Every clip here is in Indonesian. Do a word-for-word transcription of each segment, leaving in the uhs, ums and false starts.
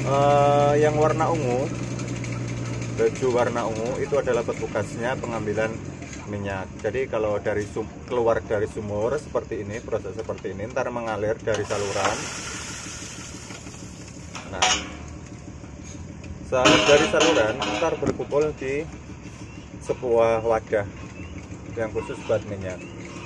Uh, yang warna ungu, baju warna ungu itu adalah petugasnya pengambilan minyak. Jadi kalau dari sum, keluar dari sumur seperti ini, proses seperti ini, ntar mengalir dari saluran. Nah, saat dari saluran ntar berkumpul di sebuah wadah yang khusus buat minyak.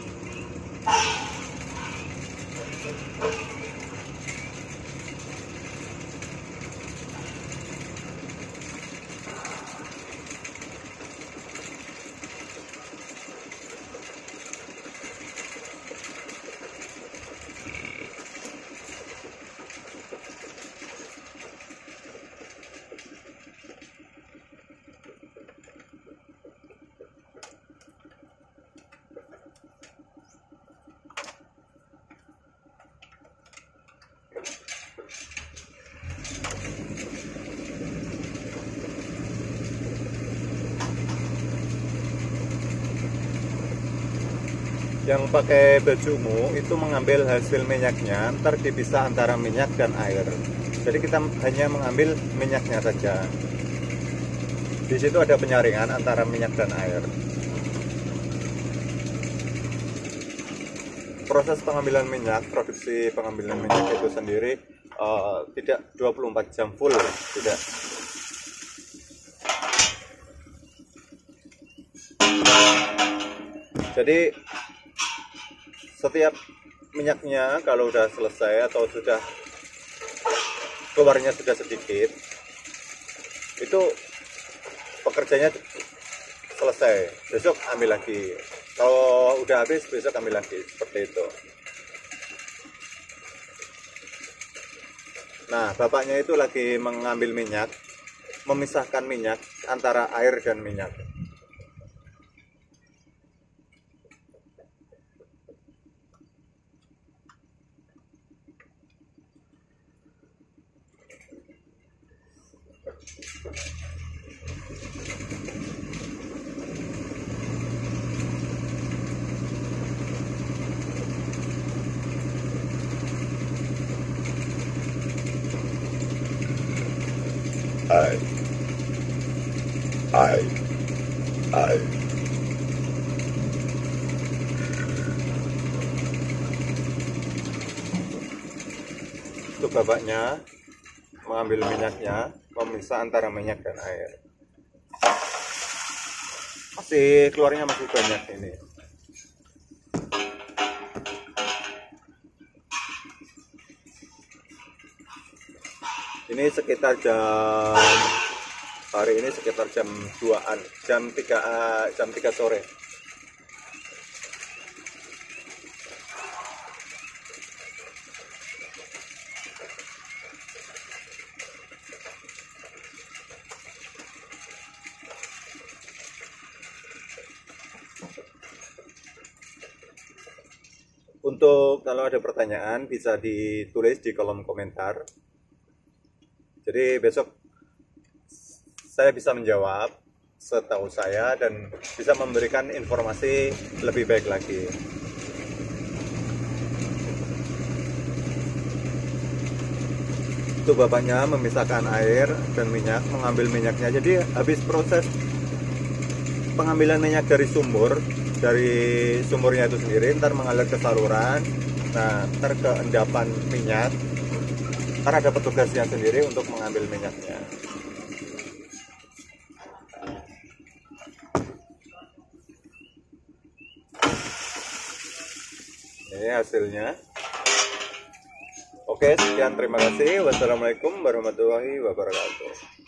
Yang pakai baju ungu itu mengambil hasil minyaknya, ntar dipisah antara minyak dan air. Jadi kita hanya mengambil minyaknya saja. Di situ ada penyaringan antara minyak dan air. Proses pengambilan minyak, produksi pengambilan minyak itu sendiri uh, tidak dua puluh empat jam full, tidak. Jadi setiap minyaknya kalau sudah selesai atau sudah keluarnya sudah sedikit, itu pekerjaannya selesai, besok ambil lagi. Kalau udah habis besok ambil lagi, seperti itu. Nah, bapaknya itu lagi mengambil minyak, memisahkan minyak antara air dan minyak. I, I, I. Itu bapaknya mengambil minyaknya, memisah antara minyak dan air. Masih keluarnya masih banyak ini. Ini sekitar jam hari ini sekitar jam duaan, jam tiga jam tiga sore. Untuk kalau ada pertanyaan bisa ditulis di kolom komentar. Jadi besok saya bisa menjawab setahu saya dan bisa memberikan informasi lebih baik lagi. Itu bapaknya memisahkan air dan minyak, mengambil minyaknya. Jadi habis proses pengambilan minyak dari sumur, dari sumurnya itu sendiri, ntar mengalir ke saluran, nah ntar ke endapan minyak. Karena ada petugasnya sendiri untuk mengambil minyaknya. Ini hasilnya. Oke, sekian, terima kasih. Wassalamualaikum warahmatullahi wabarakatuh.